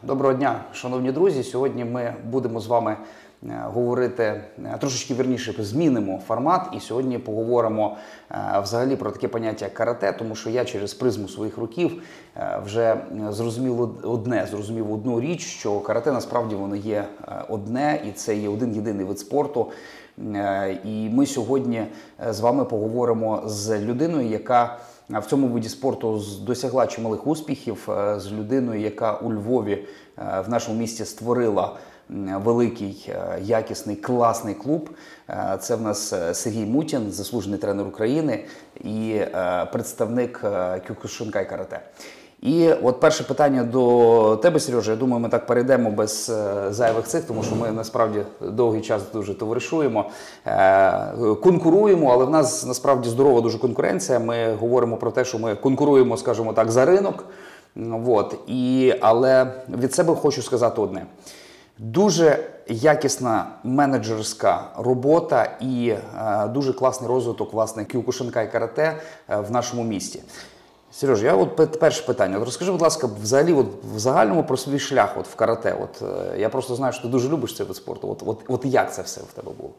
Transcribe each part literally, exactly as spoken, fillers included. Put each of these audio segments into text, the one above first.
Доброго дня, шановні друзі. Сьогодні ми будемо з вами говорити, трошечки вірніше, змінимо формат. І сьогодні поговоримо взагалі про таке поняття карате, тому що я через призму своїх років вже зрозумів одне, зрозумів одну річ, що карате насправді воно є одне, і це є один єдиний вид спорту. І ми сьогодні з вами поговоримо з людиною, яка в цьому виді спорту досягла чималих успіхів, з людиною, яка у Львові, в нашому місті, створила великий, якісний, класний клуб. Це в нас Сергій Мутін, заслужений тренер України і представник Кюкушинкай карате. І от перше питання до тебе, Сережа. Я думаю, ми так перейдемо без зайвих цих, тому що ми насправді довгий час дуже товаришуємо, конкуруємо, але в нас насправді здорова дуже конкуренція. Ми говоримо про те, що ми конкуруємо, скажімо так, за ринок. От. І, але від себе хочу сказати одне. Дуже якісна менеджерська робота і е, дуже класний розвиток, власне, Кюкушинкай карате в нашому місті. Сереж, я от перше питання. От розкажи, будь ласка, взагалі от в загальному про свій шлях от в карате. От, е, я просто знаю, що ти дуже любиш цей вид спорту. От, от, от як це все в тебе було?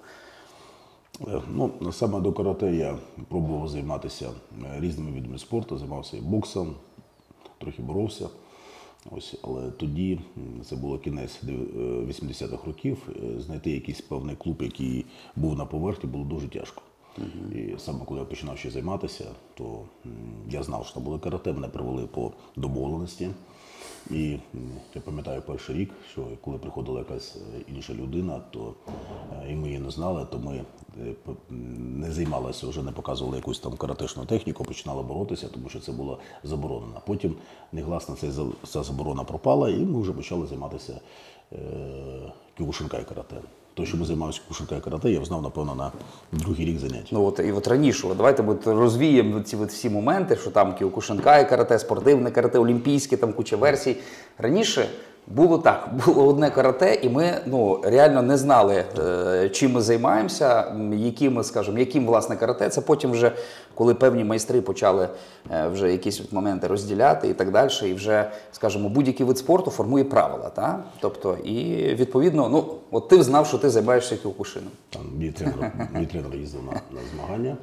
Ну, саме до карате я пробував займатися різними видами спорту, займався і боксом, трохи боровся. Ось, але тоді, це було кінець вісімдесятих років, знайти якийсь певний клуб, який був на поверхні, було дуже тяжко. Uh-huh. І саме коли я починав ще займатися, то я знав, що там було карате, мене привели по домовленості. І я пам'ятаю перший рік, що коли приходила якась інша людина, то і ми її не знали, то ми не займалися, вже не показували якусь там каратешну техніку, починали боротися, тому що це було заборонено. Потім негласно ця заборона пропала, і ми вже почали займатися е, Кюкушинкай карате. То, що ми займалися Кюкушинкай карате, я знав, напевно, на другий рік занять. Ну от і от раніше, от, давайте от розвіємо ці от всі моменти, що там Кюкушинкай карате, спортивне карате, олімпійське, там куча версій. Раніше було так, було одне карате, і ми ну, реально не знали, е, чим ми займаємося, яким, скажімо, яким, власне, карате. Це потім вже, коли певні майстри почали е, вже якісь от моменти розділяти і так далі, і вже, скажімо, будь-який вид спорту формує правила, та? Тобто, і відповідно, ну, от ти знав, що ти займаєшся кюкушином. Там мій тренер, мій тренер їздив на, на змагання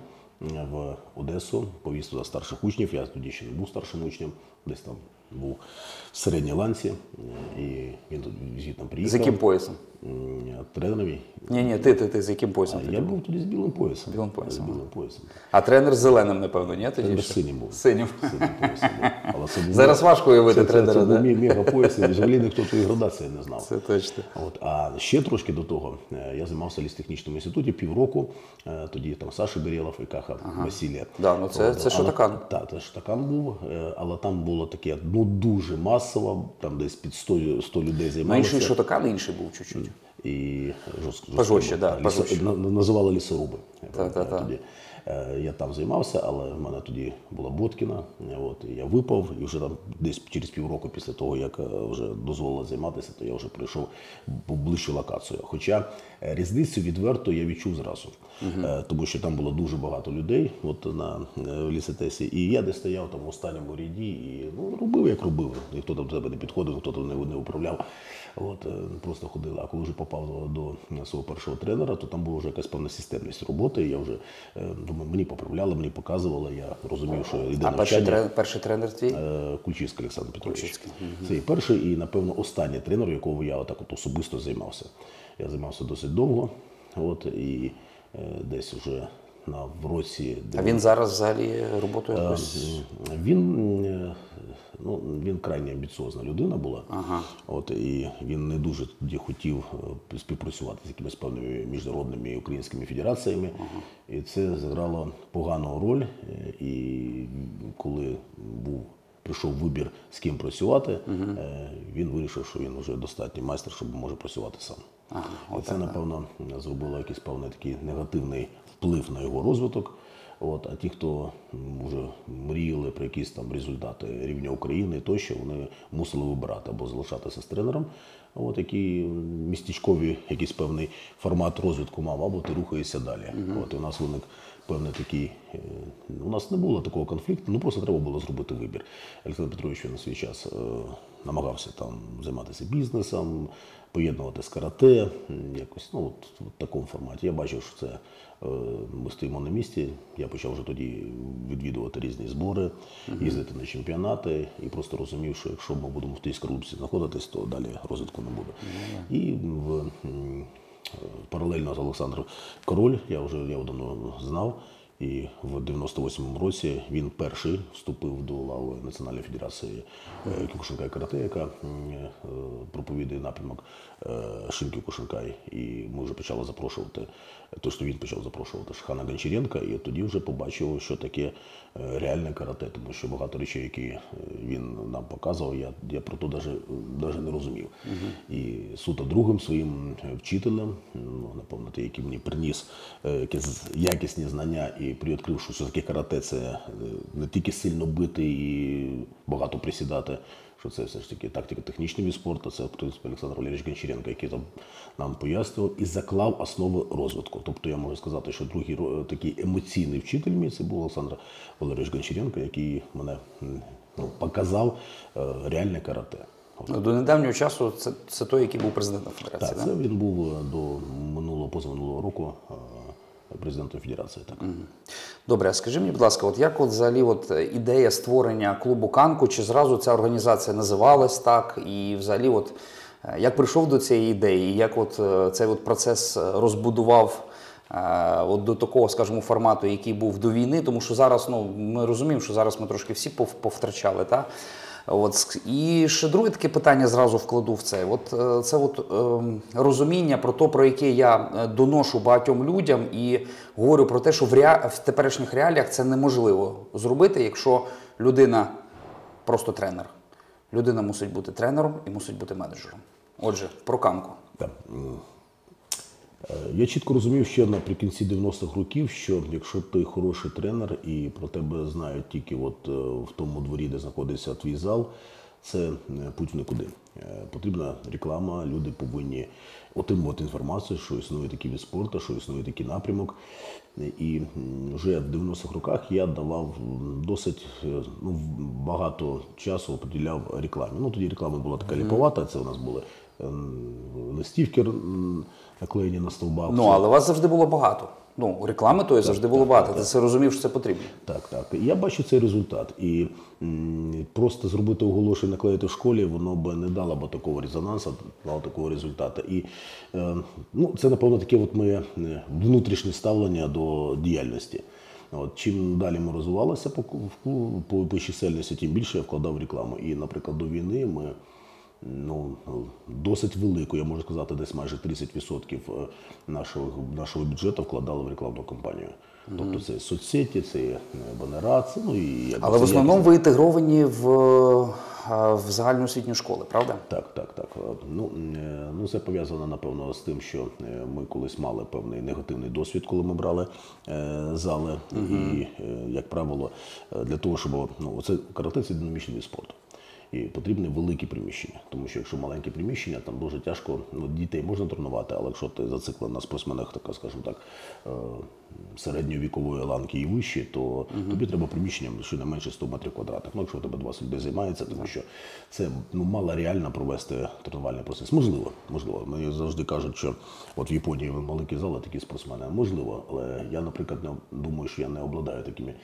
в Одесу, повіз туди старших учнів, я тоді ще не був старшим учнем, десь там був в середній ланці, і він тут звідти приїхав. З яким поясом? Тренерові. Ні, ні, ти, ти, ти з яким поясом? А, я був тоді з білим поясом. Білим поясом. З білим поясом. А тренер з зеленим, напевно, ні? Тоді тренер синім був. Синім. Синім поясом був. Але це був, зараз важко уявити це, тренера, це, це да? був мій мегапояс, і взагалі ніхто твої градації не знав. Це точно. От, а ще трошки до того, я займався в ліс-технічному інституті півроку, тоді там Саша Берєлов і Каха ага. Василія. Да, ну це, це Шотакан. Так, це Шотакан був, але там було таке, ну дуже масово, там десь під сто, сто людей займалися. Ну інший Шотакан, інший був чуть-чуть. І жорстко. Пожорстче, да, Лісо, називали лісоруби. Так, так, так. Я там займався, але в мене тоді була Боткіна, от, і я випав, і вже там десь через півроку після того, як вже дозволили займатися, то я вже прийшов в ближчу локацію. Хоча різницю відверто я відчув зразу, угу. тому що там було дуже багато людей от, на лісотесі, і я десь стояв там в останньому ряді і ну, робив, як робив. Ніхто там до тебе не підходив, ніхто там не, не управляв. От, просто ходили. А коли вже попав до свого першого тренера, то там була вже якась певна системність роботи. Я вже думаю, мені поправляли, мені показували, я розумів, що йде а навчання. А перший тренер, перший тренер твій? Кульчицький Олександр Петрович. Кульчицький. Угу. Це і перший, і, напевно, останній тренер, якого я отак от особисто займався. Я займався досить довго, от, і е, десь вже на в році... А він зараз взагалі роботу якось? Він, ну, він крайне амбіціозна людина була, ага. от, і він не дуже тоді хотів співпрацювати з якимись певними міжнародними і українськими федераціями, ага. і це зіграло погану роль, і коли був прийшов вибір, з ким працювати, угу. він вирішив, що він вже достатній майстер, щоб може працювати сам. Ага, і це, напевно, зробило якийсь певний такий негативний вплив на його розвиток. От, а ті, хто вже мріяли про якісь там результати рівня України тощо, вони мусили вибирати або залишатися з тренером, от, який містечковий якийсь певний формат розвитку мав, або ти рухаєшся далі. Mm-hmm. От, і у нас виник певний такий, е, у нас не було такого конфлікту, ну просто треба було зробити вибір. Олександр Петрович на свій час е, намагався там займатися бізнесом, поєднувати з карате, якось, ну, от, от в такому форматі. Я бачив, що це е, ми стоїмо на місці, я почав вже тоді відвідувати різні збори, їздити на чемпіонати і просто розумів, що якщо ми будемо в тій скорлупці знаходитись, то далі розвитку не буде. І в, м, паралельно з Олександром Король, я вже я його давно знав, і в дев'яносто восьмому році він перший вступив до лави Національної федерації Кюкушинкай карате, яка м, е, проповідує напрямок Шинкю-Кушинкай. І ми вже почали запрошувати, то що він почав запрошувати Шихана Гончаренка, і тоді вже побачив, що таке е, реальне карате, тому що багато речей, які е, він нам показував, я, я про то навіть не розумів. Uh-huh. І суто другим своїм вчителем, ну, напевно, той, який мені приніс е, якісь якісні знання і привідкрив, що все таки карате – це е, не тільки сильно бити і багато присідати, що це все ж таки тактико-технічний від спорту, це, в принципі, Олександр Валерійович Гончаренко, який там нам пояснював і заклав основи розвитку. Тобто я можу сказати, що другий такий емоційний вчитель мій, це був Олександр Валерійович Гончаренко, який мене ну, показав е, реальне карате. До недавнього часу це, це той, який був президентом Федерації, так? Так, це він був до минулого, позаминулого року е, президентом Федерації. Так. Добре, а скажи мені, будь ласка, от як от взагалі от ідея створення клубу «Канку», чи зразу ця організація називалась так, і взагалі от як прийшов до цієї ідеї, як от цей от процес розбудував от до такого, скажімо, формату, який був до війни, тому що зараз, ну, ми розуміємо, що зараз ми трошки всі повтрачали, так? От. І ще друге таке питання зразу вкладу в це. От, це от, е, розуміння про те, про яке я доношу багатьом людям і говорю про те, що в, ре... в теперішніх реаліях це неможливо зробити, якщо людина просто тренер. Людина мусить бути тренером і мусить бути менеджером. Отже, про «Канку». Так. Я чітко розумів ще наприкінці дев'яностих років, що якщо ти хороший тренер і про тебе знають тільки от в тому дворі, де знаходиться твій зал, це путь в нікуди. Потрібна реклама, люди повинні отримувати інформацію, що існує такий від спорту, що існує такий напрямок. І вже в дев'яностих роках я давав досить ну, багато часу, приділяв рекламі. Ну, тоді реклама була така ліповата, це у нас були листівки наклеєні на стовбах. Ну, але у вас завжди було багато. Ну, реклами тої завжди було багато. Ти це розумів, що це потрібно. Так, так. Я бачу цей результат. І м, просто зробити оголошення, наклеїти в школі, воно б не дало б такого резонансу, дало такого результату. І е, ну, це, напевно, таке от моє внутрішнє ставлення до діяльності. От, чим далі ми розвивалися по, по, по чисельності, тим більше я вкладав в рекламу. І, наприклад, до війни ми ну, досить велику, я можу сказати, десь майже тридцять відсотків нашого, нашого бюджету вкладали в рекламну кампанію. Mm-hmm. Тобто це соцсеті, це банера, це, ну і... Але в основному якісь... ви інтегровані в, в загальноосвітні школи, правда? Так, так, так. Ну, ну це пов'язано, напевно, з тим, що ми колись мали певний негативний досвід, коли ми брали е, зали. Mm-hmm. І, як правило, для того, щоб... Ну, це карате – це динамічний вид спорту. І потрібне велике приміщення, тому що якщо маленьке приміщення, там дуже тяжко, ну, дітей можна тренувати, але якщо ти зациклений на спортсменах, така, скажімо так, середньої вікової ланки і вище, то uh-huh. тобі треба приміщення щонайменше сто метрів квадратних. Ну, якщо у тебе двадцять людей займається, тому що це ну, мало реально провести тренувальний процес. Можливо, можливо. Мені завжди кажуть, що от в Японії маленькі зали, такі спортсмени. Можливо, але я, наприклад, не думаю, що я не обладаю такими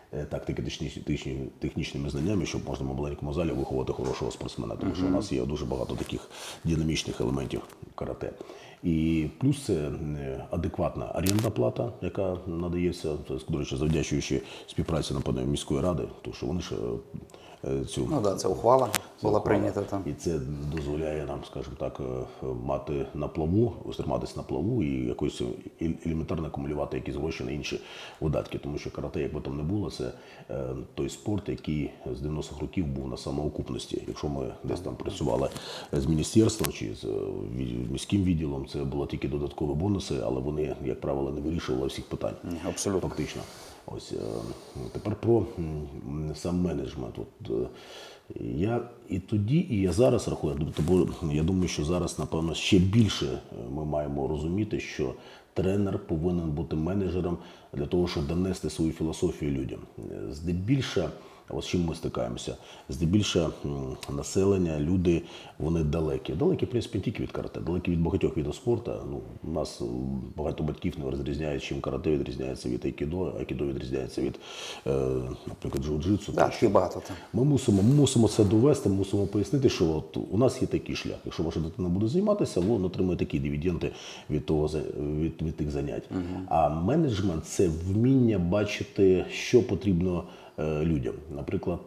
тактико-технічними знаннями, щоб можна в маленькому залі виховати хорошого спортсмена, тому що у нас є дуже багато таких динамічних елементів карате. І плюс це адекватна орендна плата, яка надається, до речі, завдячуючи співпраці, напевно, міської ради, тому що вони ж цю... Ну так, це ухвала це була ухвала. прийнята там. І це дозволяє нам, скажімо так, мати на плаву, триматися на плаву і якось елементарно акумулювати якісь гроші на інші видатки. Тому що карате, як би там не було, це е, той спорт, який з дев'яностих років був на самоокупності. Якщо ми десь там працювали з міністерством чи з міським відділом, це було тільки додаткові бонуси, але вони, як правило, не вирішували всіх питань. Абсолютно. Фактично. Ось тепер про сам менеджмент. От, я і тоді, і я зараз рахую, бо я думаю, що зараз, напевно, ще більше ми маємо розуміти, що тренер повинен бути менеджером для того, щоб донести свою філософію людям. Здебільшого, ось з чим ми стикаємося, здебільшого населення, люди, вони далекі. Далекі, в принципі, не тільки від карате, далекі від багатьох видів спорту. Ну, у нас багато батьків не розрізняють, чим карате відрізняється від айкідо, айкідо відрізняється від, е, наприклад, джиу-джитсу. Так, і багато там. Ми мусимо, ми мусимо це довести, ми мусимо пояснити, що от у нас є такий шлях. Якщо ваша дитина буде займатися, він отримує такі дивіденди від, того, від, від тих занять. Угу. А менеджмент – це вміння бачити, що потрібно людям. Наприклад,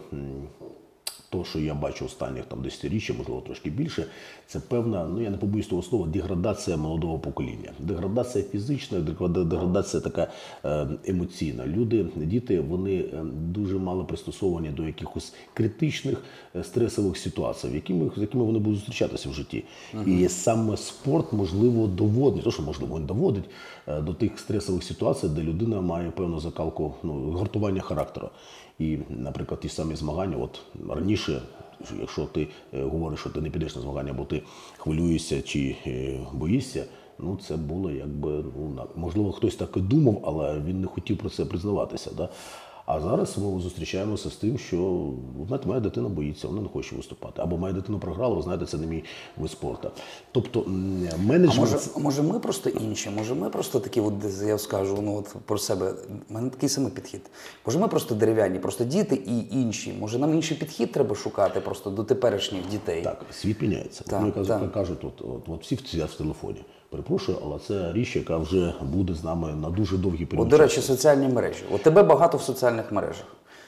то, що я бачу останніх там десятиріччя, можливо, трошки більше, це певна, ну я не побоюсь того слова, деградація молодого покоління. Деградація фізична, деградація така емоційна. Люди, діти, вони дуже мало пристосовані до якихось критичних стресових ситуацій, якими, з якими вони будуть зустрічатися в житті. Uh-huh. І саме спорт, можливо, доводить, то, що можливо, він доводить до тих стресових ситуацій, де людина має певну закалку, ну, гартування характеру. І, наприклад, ті самі змагання, от раніше, якщо ти е, говориш, що ти не підеш на змагання, бо ти хвилюєшся чи е, боїшся, ну це було якби, ну, можливо, хтось так і думав, але він не хотів про це признаватися. Да? А зараз ми зустрічаємося з тим, що, знаєте, моя дитина боїться, вона не хоче виступати. Або моя дитина програла, ви знаєте, це не мій вид спорту. Тобто менеджмент... А може, може ми просто інші, може ми просто такі, от, я скажу, ну от про себе, в мене такий самий підхід. Може ми просто дерев'яні, просто діти і інші. Може нам інший підхід треба шукати просто до теперішніх дітей. Так, світ міняється. Так, ну, так. Кажуть, от, от, от всі сидять в телефоні. Перепрошую, але це річ, яка вже буде з нами на дуже довгі період. От, до речі, соціальні мережі. От тебе багато в соціальних мережах.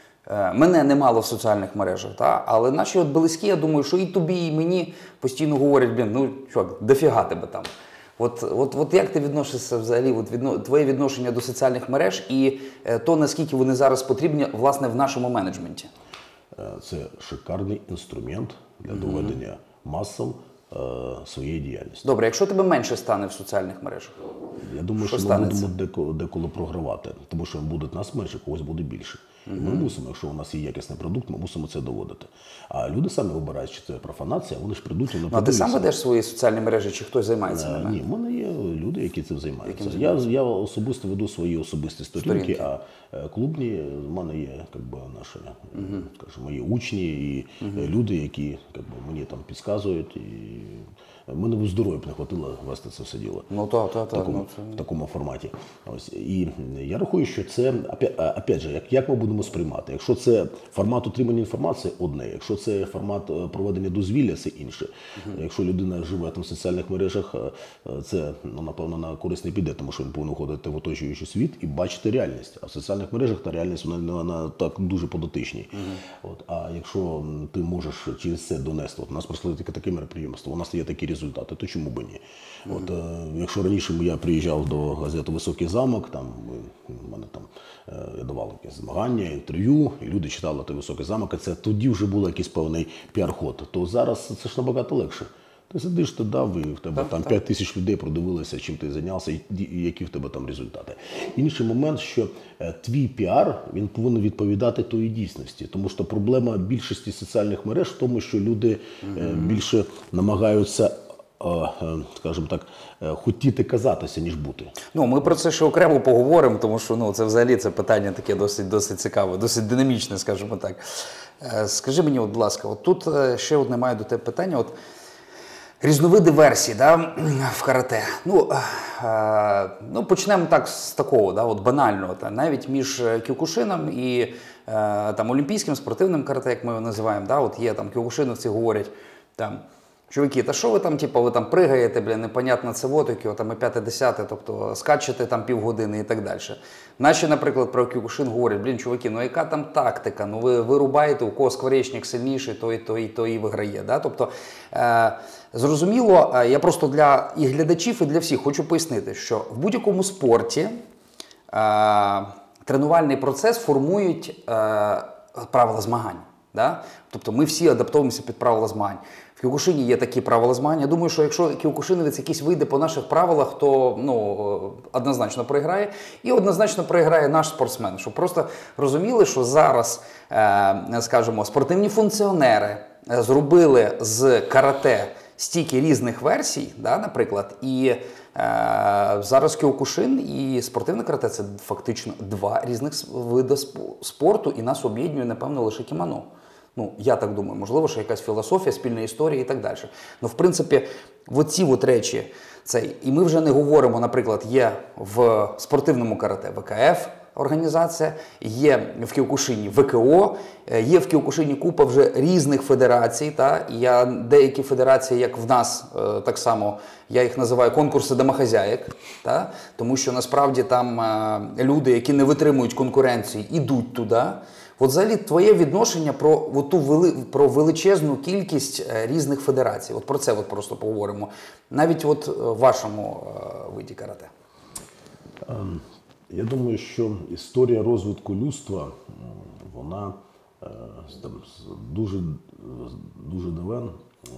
Е, мене немало в соціальних мережах, та? Але наші от близькі, я думаю, що і тобі, і мені постійно говорять, блін, ну, чувак, дофіга тебе там. От, от, от як ти відносишся взагалі, от відно, твоє відношення до соціальних мереж і е, то, наскільки вони зараз потрібні, власне, в нашому менеджменті? Це шикарний інструмент для mm-hmm. доведення масам своєї діяльності. Добре, якщо тебе менше стане в соціальних мережах? Я думаю, що, що ми будемо деколи, деколи програвати, тому що буде нас менше, когось буде більше. І ми мусимо, якщо у нас є якісний продукт, ми мусимо це доводити. А люди самі вибирають, чи це профанація, вони ж прийдуть і не подивляться. А ти сам ведеш свої соціальні мережі, чи хтось займається а, ними? Ні, в мене є люди, які цим займаються. Я, я особисто веду свої особисті сторінки, сторінки. А клубні, в мене є как би, наші, угу. скажімо, мої учні і угу. люди, які как би, мені там підказують. І мене здоров'я б не хватило вести це все діло ну, та, та, та, в, такому, ну, це... в такому форматі. Ось. І я рахую, що це, опять же, як, як ми будемо сприймати. Якщо це формат отримання інформації – одне, якщо це формат проведення дозвілля – це інше. Uh-huh. Якщо людина живе там в соціальних мережах, це, ну, напевно, на користь не піде, тому що він повинен ходити в оточуючий світ і бачити реальність. А в соціальних мережах та реальність, вона, вона так дуже подотичній. Uh-huh. От. А якщо ти можеш через це донести, от у нас пройшли таке, таке мероприємство, у нас є такі результати, то чому б ні? Mm-hmm. От, е, якщо раніше я приїжджав до газети «Високий замок», там, в мене там, е, я давав якесь змагання, інтерв'ю, і люди читали той «Високий замок», і це тоді вже був якийсь певний піар-ход. То зараз це ж набагато легше. Ти сидиш, ти дав, і в тебе так, там п'ять тисяч людей продивилися, чим ти зайнявся, і, і які в тебе там результати. Інший момент, що е, твій піар, він повинен відповідати тої дійсності. Тому що проблема більшості соціальних мереж в тому, що люди е, більше намагаються, скажімо так, хотіти казатися, ніж бути. Ну, ми про це ще окремо поговоримо, тому що, ну, це взагалі це питання таке досить, досить цікаве, досить динамічне, скажімо так. Скажи мені, от, будь ласка, от тут ще одне маю до тебе питання. От, різновиди версій, да, в карате. Ну, е, ну, почнемо так з такого, да, от банального. Та, навіть між кюкушином і е, там, олімпійським спортивним карате, як ми його називаємо, да, от є там кюкушиновці говорять, там, чуваки, та що ви там, типу, ви там пригаєте, блін, непонятно це вотики, там і п'яте-десяте, тобто скачете там півгодини і так далі. Наші, наприклад, про кюкушин говорять, блін, чуваки, ну яка там тактика, ну ви, ви рубаєте, у кого скворечник сильніший, той, той, той і виграє, да? Тобто, е, зрозуміло, я просто для і глядачів, і для всіх хочу пояснити, що в будь-якому спорті е, тренувальний процес формують е, правила змагань. Да? Тобто ми всі адаптуємося під правила змагань. В кюкушині є такі правила змагань. Я думаю, що якщо кюкушинівець якийсь вийде по наших правилах, то ну, однозначно програє. І однозначно програє наш спортсмен. Щоб просто розуміли, що зараз, е, скажімо, спортивні функціонери зробили з карате стільки різних версій, да, наприклад, і е, зараз кіокушин і спортивне карате – це фактично два різних види спорту, і нас об'єднує, напевно, лише кімоно. Ну, я так думаю, можливо, що якась філософія, спільна історія і так далі. Ну, в принципі, оці от речі, це, і ми вже не говоримо, наприклад, є в спортивному карате ВКФ організація, є в кіокушині ВКО, є в кіокушині купа вже різних федерацій. Та? І я деякі федерації, як в нас, так само, я їх називаю конкурси домохазяєк, та? Тому що насправді там люди, які не витримують конкуренції, ідуть туди. От взагалі твоє відношення про, от ту вели, про величезну кількість різних федерацій. От про це от просто поговоримо. Навіть от в вашому виді карате. Я думаю, що історія розвитку людства, вона там, дуже, дуже давен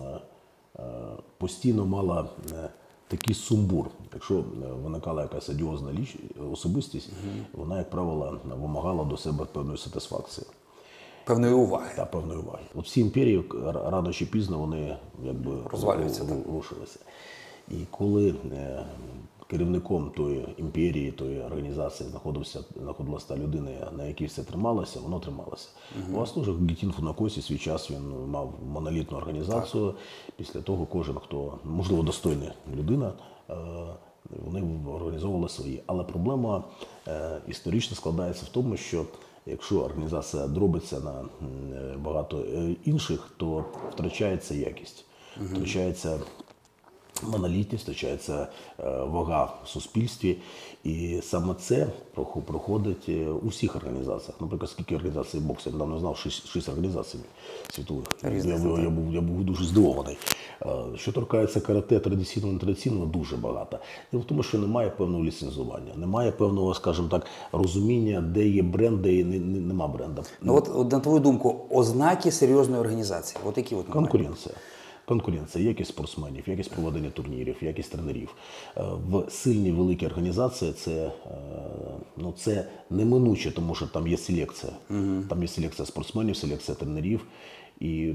постійно мала такий сумбур. Якщо виникала якась одіозна особистість, mm-hmm. вона, як правило, вимагала до себе певної сатисфакції. Певної уваги. Так, певної уваги. От всі імперії, рано чи пізно, вони якби розвалюються, рушилися. І коли керівником тої імперії, тої організації знаходився, знаходилася та людина, на якій все трималося, воно трималося. Угу. У вас теж Гетін Фунакосі свій час він мав монолітну організацію. Так. Після того кожен, хто, можливо, достойна людина, вони організовували свої. Але проблема історично складається в тому, що якщо організація дробиться на багато інших, то втрачається якість, угу. втрачається монолітність, втрачається вага в суспільстві. І саме це проходить у всіх організаціях. Наприклад, скільки організацій боксу, я недавно знав, шість, шість організацій світових. Я, я, був, я був дуже здивований. Що торкається карате традиційного, нетрадиційного, дуже багато. І в тому, що немає певного ліцензування, немає певного, скажімо так, розуміння, де є бренд, де є, не, не, нема бренда. Ну от, от на твою думку, ознаки серйозної організації, от які от немає? Конкуренція. Конкуренція, якість спортсменів, якість проведення турнірів, якість тренерів. В сильній великій організації це, ну, це неминуче, тому що там є селекція. Угу. Там є селекція спортсменів, селекція тренерів. І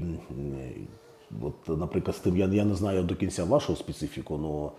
от, наприклад, з тим, я, я не знаю до кінця вашого специфіку, але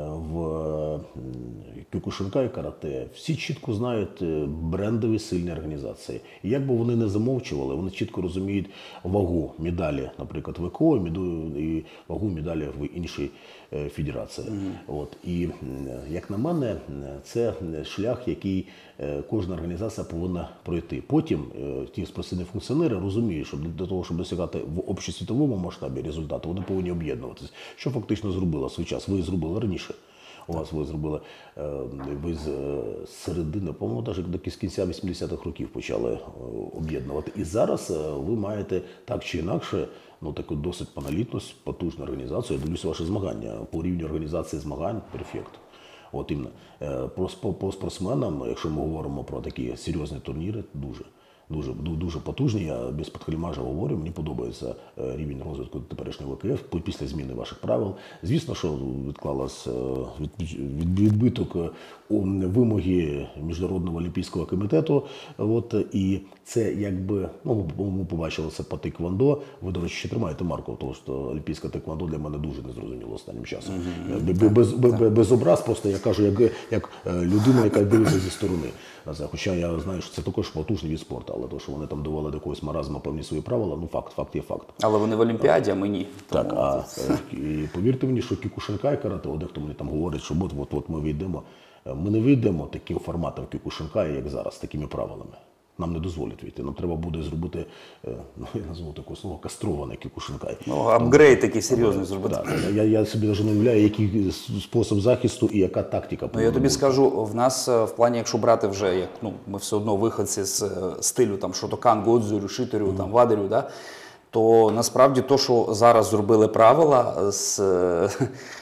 в кіокушинкай карате всі чітко знають брендові сильні організації. І як би вони не замовчували, вони чітко розуміють вагу медалі, наприклад, ВКО, і вагу медалі в іншій федерації. Mm-hmm. От. І, як на мене, це шлях, який кожна організація повинна пройти. Потім ті професійні функціонери розуміють, що для того, щоб досягати в общосвітовому масштабі результату, вони повинні об'єднуватися. Що фактично зробила свій час? Ви зробили раніше. У вас ви зробили, ви з середини, по-моєму, навіть до кінця вісімдесятих років почали об'єднувати. І зараз ви маєте так чи інакше, ну, таку досить монолітну, потужну організацію. Я дивлюся ваші змагання. По рівню організації змагань перфект. От іменно. По, по спортсменам, якщо ми говоримо про такі серйозні турніри, дуже. Дуже, дуже потужні, я без підхальмажа говорю, мені подобається рівень розвитку теперішнього ВКФ після зміни ваших правил. Звісно, що відклалась відбиток вимоги Міжнародного олімпійського комітету. От, і це якби, ну, ми побачили це по тейквондо. Ви, до речі, ще тримаєте марку, тому що олімпійське тейквондо для мене дуже незрозуміло останнім часом. Mm-hmm. Без, без, без, без образ, просто я кажу, як, як людина, яка дивиться зі сторони. Хоча я знаю, що це також потужний від спорту, але то, що вони там довели до якогось маразму певні свої правила, ну факт, факт є факт. Але вони в Олімпіаді, а ми ні. Так, тому... а і повірте мені, що кікушинкай карате, дехто мені там говорить, що от, от, от ми вийдемо. Ми не вийдемо таким форматом кікушинкай, як зараз, такими правилами. Нам не дозволять вийти. Нам треба буде зробити, ну, я назву таке слово, кастрований кікушинкай. Ну, апгрейд такий серйозний зробити. Так, я, я собі навіть не уявляю, який спосіб захисту і яка тактика. Ну, я тобі бути. скажу, в нас в плані, якщо брати вже, як, ну, ми все одно виходці з стилю там Шотокан, Годзюрю, Шиторю, mm-hmm. там, Вадарю, да? То насправді то, що зараз зробили правила з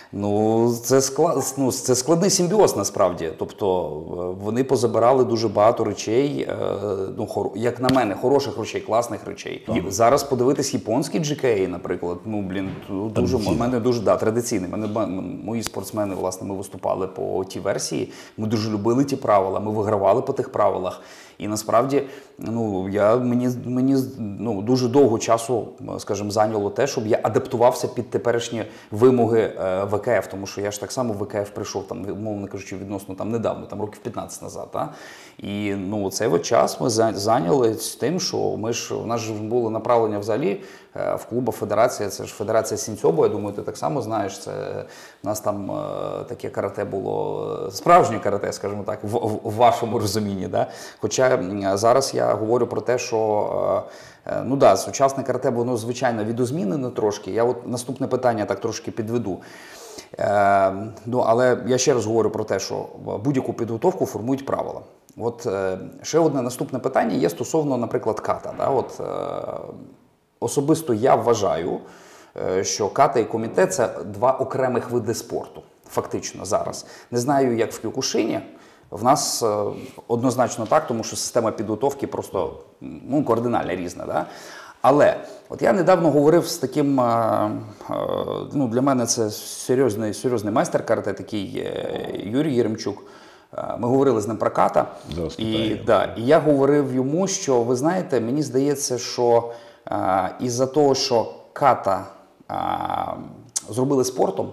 Ну, це, склад, ну, це складний симбіоз насправді. Тобто вони позабирали дуже багато речей, е, ну, хор, як на мене, хороших речей, класних речей. І зараз подивитись японський джі кей, наприклад, ну, блін, дуже, в мене дуже, да, традиційний. Мене, мої спортсмени, власне, ми виступали по тій версії, ми дуже любили ті правила, ми вигравали по тих правилах. І насправді, ну, я, мені, мені ну, дуже довго часу, скажімо, зайняло те, щоб я адаптувався під теперішні вимоги е, вэ ка еф, тому що я ж так само в вэ ка еф прийшов, там, мовно кажучи, відносно там, недавно, там, років п'ятнадцять назад. Та? І ну, цей от час ми зайняли з тим, що ми ж, у нас ж було направлення взагалі е, в клубу Федерація, це ж Федерація Сінцьобо, я думаю, ти так само знаєш, це, у нас там е, таке карате було, справжнє карате, скажімо так, в, в, в вашому розумінні. Да? Хоча зараз я говорю про те, що е, ну да, сучасне карате, воно звичайно відозмінено трошки. Я от наступне питання так трошки підведу. Е, ну, але я ще раз говорю про те, що будь-яку підготовку формують правила. От е, ще одне наступне питання є стосовно, наприклад, ката. Да? От, е, особисто я вважаю, е, що ката і коміте – це два окремих види спорту, фактично, зараз. Не знаю, як в Кюкушині. В нас е, однозначно так, тому що система підготовки просто ну, кардинально різна. Да? Але от я недавно говорив з таким, е, е, ну, для мене це серйозний, серйозний майстер карате, такий е, Юрій Єремчук. Е, ми говорили з ним про ката. Да, і, да, і я говорив йому, що, ви знаєте, мені здається, що е, із-за того, що ката е, зробили спортом,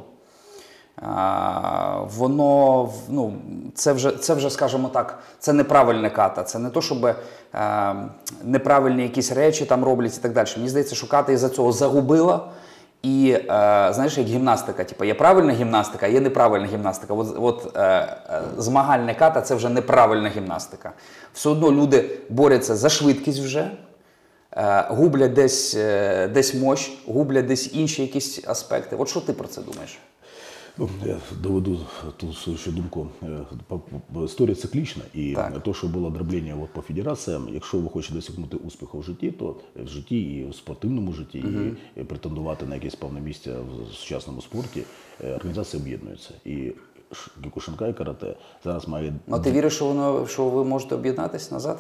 А, воно, ну, це вже, це вже, скажімо так, це неправильне ката, це не то, щоб а, неправильні якісь речі там роблять і так далі. Мені здається, що ката із-за цього загубила і, а, знаєш, як гімнастика, типу, є правильна гімнастика, а є неправильна гімнастика. От, от а, змагальне ката – це вже неправильна гімнастика. Все одно люди борються за швидкість вже, а, гублять десь, десь мощь, гублять десь інші якісь аспекти. От що ти про це думаєш? Ну, я доведу ту свою думку. Історія циклічна, і те, що було дроблення от по федераціям, якщо ви хочете досягнути успіху в житті, то в житті і в спортивному житті, uh-huh. і претендувати на якесь певне місце в сучасному спорті, організації об'єднуються. І Кюкушинкай карате зараз має... А ти віриш, що, воно, що ви можете об'єднатися назад?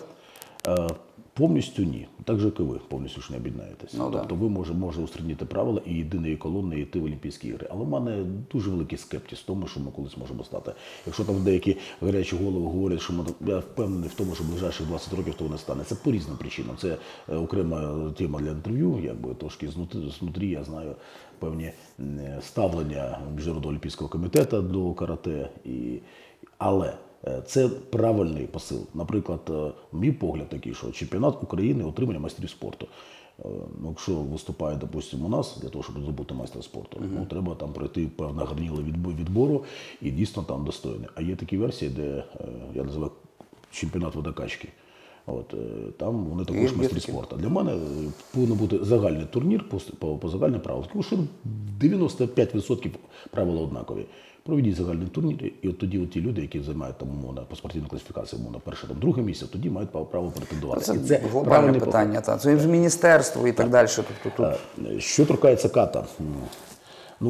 Повністю ні. Так же, як і ви, повністю ж не об'єднаєтесь. Ну, тобто да. ви можете може устранити правила і єдиної колони йти в Олімпійські ігри. Але в мене дуже великий скептиз в тому, що ми колись можемо стати. Якщо там деякі гарячі голови говорять, що ми, я впевнений в тому, що в ближайших двадцять років того не стане. Це по різним причинам. Це окрема тема для інтерв'ю, якби трошки знутрі я знаю певні ставлення Міжнародного олімпійського комітету до карате. І... Але це правильний посил. Наприклад, мій погляд такий, що чемпіонат України отримання майстрів спорту. Ну, якщо виступає, допустимо, у нас, для того, щоб здобути майстра спорту, uh-huh. ну, треба там пройти певне гарніле відбору і дійсно там достойне. А є такі версії, де, я називаю чемпіонат водокачки. От, там вони також майстри спорту. Для мене повинен бути загальний турнір по, по, по загальним правилам. Тому що дев'яносто п'ять відсотків правила однакові. Проведіть загальний турнір, і от тоді от ті люди, які займають там, умовно, по спортивній класифікації, умовно, перше, там, друге місце, тоді мають право претендувати. Це, і це глобальне питання, та. Це ж міністерство і так, так далі. Тобто, тут... Що торкається ката? Ну,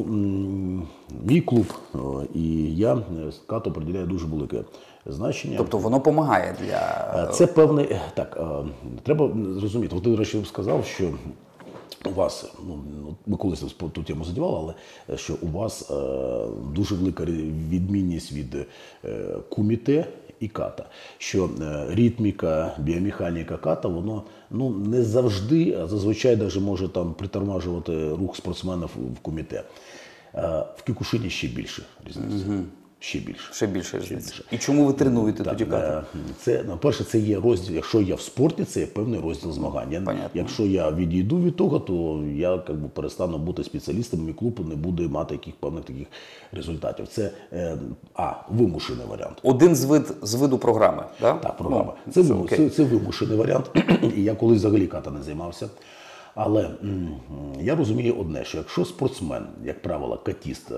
мій клуб і я кату приділяю дуже велике значення. Тобто воно допомагає для... Це певний... Так, треба зрозуміти. От ти, до речі, сказав, що у вас, ну, ми колись ту тему задівали, але що у вас е, дуже велика відмінність від е, куміте і ката. Що е, ритміка, біомеханіка ката, воно ну, не завжди, а зазвичай навіть може там притормажувати рух спортсменів в куміте. Е, в Кюкушині ще більше різниця. Угу. Ще більше. Ще більше різниця. І чому ви тренуєте так, тоді кату? Це, на-перше, це є розділ, якщо я в спорті, це є певний розділ змагань. Я, якщо я відійду від того, то я як би, перестану бути спеціалістом, мій клуб не буде мати яких певних таких результатів. Це, е, а, вимушений варіант. Один з, вид, з виду програми, да? Так, програма. Ну, це, це, це, це вимушений варіант. І я колись взагалі ката не займався. Але м- я розумію одне, що якщо спортсмен, як правило, катіст,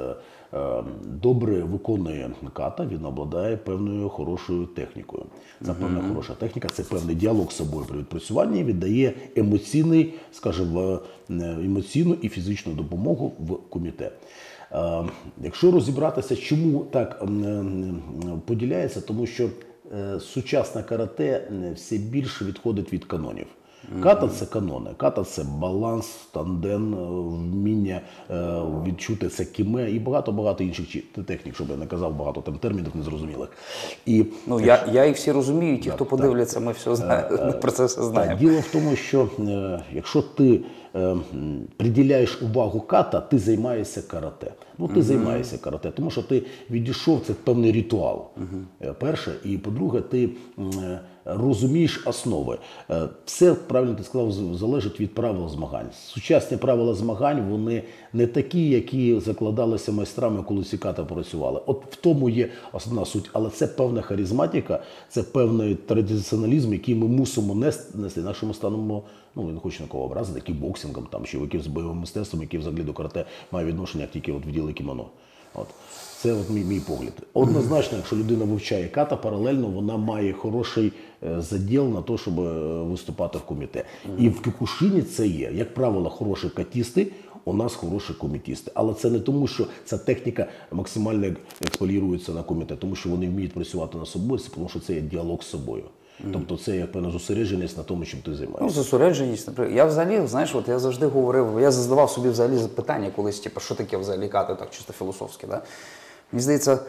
добре виконує ката, він обладає певною хорошою технікою. Це uh-huh. певна хороша техніка, це певний діалог з собою при відпрацюванні, віддає емоційний, скажімо, емоційну і фізичну допомогу в куміте. Е, Якщо розібратися, чому так поділяється, тому що е, сучасне карате все більше відходить від канонів. Ката – це канони, ката – це баланс, тандем, вміння е, відчути це кіме і багато-багато інших технік, щоб я не казав багато там термінів незрозумілих. І, ну, я, я їх всі розумію, ті, хто подивляться, ми все знаємо, ми про це все знаємо. Так, діло в тому, що е, якщо ти е, приділяєш увагу ката, ти займаєшся карате. Ну, ти uh-huh. займаєшся карате, тому що ти відійшов, це певний ритуал. Uh-huh. Перше. І по-друге, ти е, розумієш основи. Е, все, правильно ти сказав, залежить від правил змагань. Сучасні правила змагань, вони не такі, які закладалися майстрами, коли ці ката працювали. От в тому є основна суть. Але це певна харизматика, це певний традиціоналізм, який ми мусимо нести, нашому станемо, ну, я не хочу на кого образити, кікбоксингом, там, чи якимось бойовим мистецтвом, який взагалі до карате має відношення, як тільки от вділи кімоно. От. Це от мій, мій погляд. Однозначно, якщо людина вивчає ката, паралельно вона має хороший е, заділ на те, щоб е, виступати в коміте. І в Кюкушині це є. Як правило, хороші катісти, у нас хороші комітісти. Але це не тому, що ця техніка максимально експолірується на коміте, тому що вони вміють працювати над собою, тому що це є діалог з собою. Mm. Тобто це як певна зосередженість на тому, чим ти займаєшся. Ну, зосередженість, наприклад. Я взагалі, знаєш, от я завжди говорив, я задавав собі взагалі запитання колись, типу, що таке взагалі ката, так чисто філософське, да? Мені здається,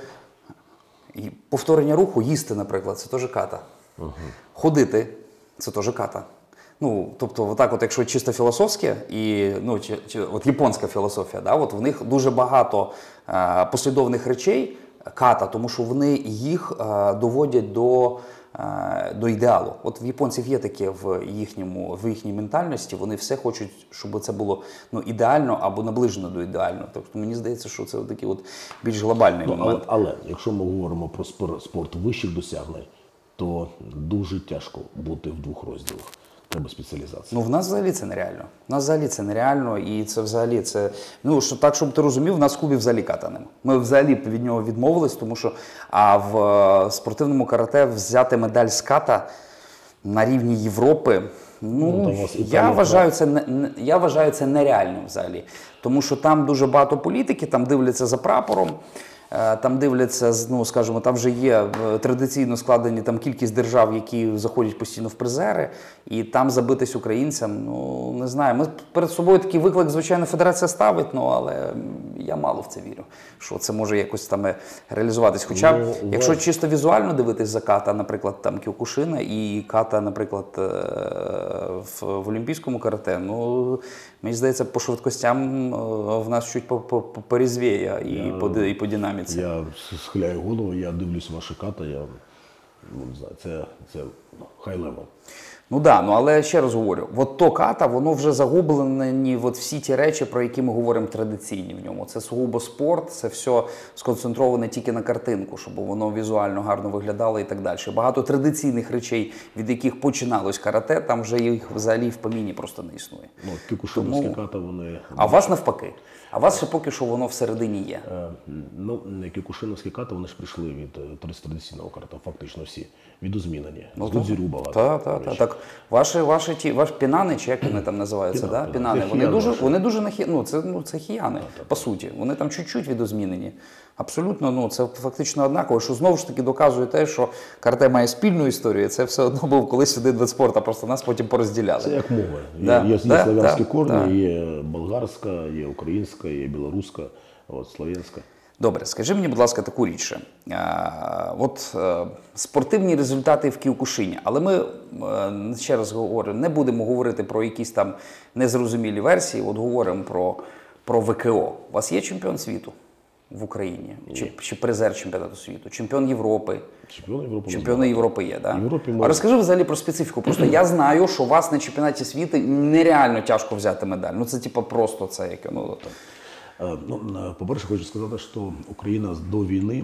повторення руху, їсти, наприклад, це теж ката. Uh-huh. Ходити – це теж ката. Ну, тобто, отак от, якщо чисто філософське, і, ну, чи, чи, от японська філософія, да, от в них дуже багато е, послідовних речей ката, тому що вони їх е, доводять до, е, до ідеалу. От в японців є таке в, їхньому, в їхній ментальності, вони все хочуть, щоб це було, ну, ідеально або наближено до ідеального. Тобто мені здається, що це такий от більш глобальний ну, момент. Але, але якщо ми говоримо про спорт, спорт вищих досягнень, то дуже тяжко бути в двох розділах. Треба спеціалізація. Ну, в нас взагалі це нереально. В нас взагалі це нереально, і це взагалі, це, ну, що, так, щоб ти розумів, в нас в клубі взагалі ката нема. Ми взагалі від нього відмовились, тому що, а в е, спортивному карате взяти медаль з ката на рівні Європи, ну, ну я, вважаю, це, не, я вважаю це нереальним взагалі. Тому що там дуже багато політики, там дивляться за прапором, там дивляться, ну, скажімо, там вже є традиційно складені там кількість держав, які заходять постійно в призери, і там забитись українцям, ну, не знаю. Ми перед собою такий виклик, звичайно, федерація ставить, ну, але я мало в це вірю, що це може якось там реалізуватись. Хоча, ну, якщо вас... чисто візуально дивитись за ката, наприклад, там Кіокушина і ката, наприклад, в, в олімпійському карате, ну, мені здається, по швидкостям в нас чуть порізвіє і, я... по, і по динаміці. Я схиляю голову, я дивлюсь ваші ката, я, ну, не знаю, це, це high level. Ну так, да, ну, але ще раз говорю, от то ката, воно вже загублені от всі ті речі, про які ми говоримо традиційні в ньому. Це сугубо спорт, це все сконцентроване тільки на картинку, щоб воно візуально гарно виглядало і так далі. Багато традиційних речей, від яких починалось карате, там вже їх взагалі в поміні просто не існує. Ну, кікушиновські Тому... ката, вони... А у вас навпаки? А у вас ще поки що воно всередині є? Е, ну, кікушиновські ката, вони ж прийшли від традиційного карата, фактично всі. Відозмінені. Ну, з Дудзіру багато. Так, так, так. Так, ваші, ваші ті, ваші пінани, чи як вони там називаються, Пінан, да? Пінани, вони дуже, вони дуже нахи... ну, це, ну, це хіяни, так, по суті. Вони там чуть-чуть відозмінені. Абсолютно, ну, це фактично однаково, що знову ж таки доказує те, що карате має спільну історію, це все одно був колись один вид спорту, просто нас потім порозділяли. Це як мова. Да, є є да, славянські да, корні, да. є болгарська, є українська, є білоруська, от, слов'янська. Добре, скажи мені, будь ласка, таку річ. А, от а, спортивні результати в Кіокушині, але ми, а, ще раз говорю, не будемо говорити про якісь там незрозумілі версії, от говоримо про, про ВКО. У вас є чемпіон світу в Україні? Чи, чи призер чемпіонату світу? Чемпіон Європи? Чемпіон Європи, Чемпіони Європи є, так? Да? А розкажи взагалі про специфіку. Просто я знаю, що у вас на чемпіонаті світу нереально тяжко взяти медаль. Ну це типу просто це, яке, ну, так. Ну, по-перше, хочу сказати, що Україна до війни,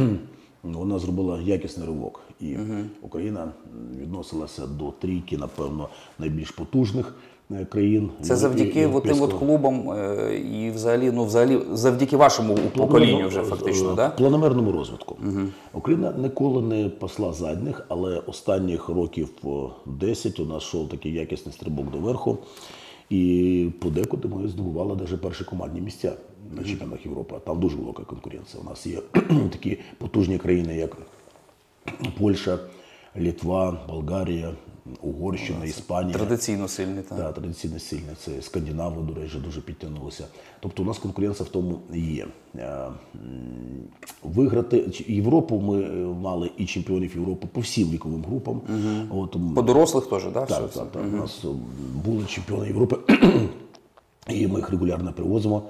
вона зробила якісний ривок. І uh-huh. Україна відносилася до трійки, напевно, найбільш потужних країн. Це завдяки тим от клубам і взагалі, ну, взагалі завдяки вашому поколінню вже фактично, так? Планомерному розвитку. Uh-huh. Україна ніколи не пасла задніх, але останніх років десять у нас йшов такий якісний стрибок доверху. І подекуди ми здобували навіть перші командні місця на чемпіонатах Європи. Там дуже велика конкуренція. У нас є такі потужні країни, як Польща, Литва, Болгарія, Угорщина, Іспанія. Традиційно сильні, так. Так, традиційно сильні. Це скандинави, до речі, дуже підтягнулися. Тобто у нас конкуренція в тому є. Виграти Європу ми мали і чемпіонів Європи по всім віковим групам. Угу. От, по дорослих теж, так? Так, так, так. Угу. У нас були чемпіони Європи, і ми їх регулярно привозимо.